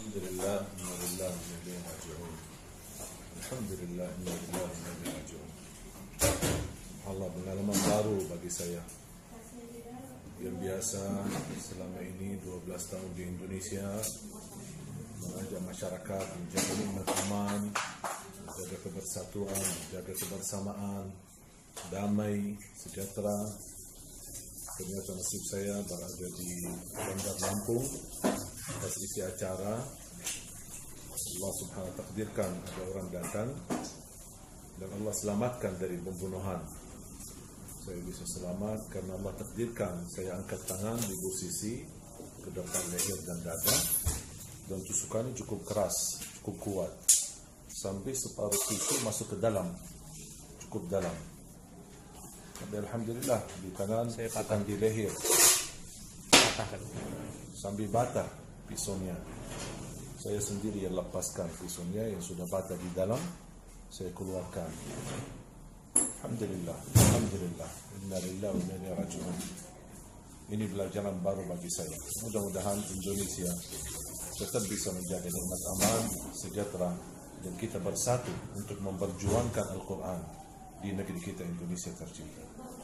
Alhamdulillah, inna lillahi wa inna ilaihi raji'un. Alhamdulillah, inna lillahi wa inna ilaihi raji'un. Allah, pengalaman baru bagi saya. Yang biasa selama ini 12 tahun di Indonesia, mengajak masyarakat menjaga nikmat aman, menjaga kebersatuan, menjaga kebersamaan, damai, sejahtera. Ternyata nasib saya berada di Bandar Lampung. Atas isi acara, Allah Subhanahu wa takdirkan ada orang datang dan Allah selamatkan dari pembunuhan. Saya bisa selamat karena Allah takdirkan saya angkat tangan di posisi ke depan leher dan dada, dan tusukannya cukup keras, cukup kuat, sampai separuh tisu masuk ke dalam, cukup dalam. Tapi alhamdulillah di kanan saya patah di leher, sambil batah pisaunya. Saya sendiri yang lepaskan pisaunya yang sudah patah di dalam, saya keluarkan. Alhamdulillah, alhamdulillah, inna lillahi wa inna ilaihi raji'un. Ini pelajaran baru bagi saya. Mudah-mudahan Indonesia tetap bisa menjaga nikmat aman, sejahtera, dan kita bersatu untuk memperjuangkan Al-Quran di negeri kita Indonesia tercinta.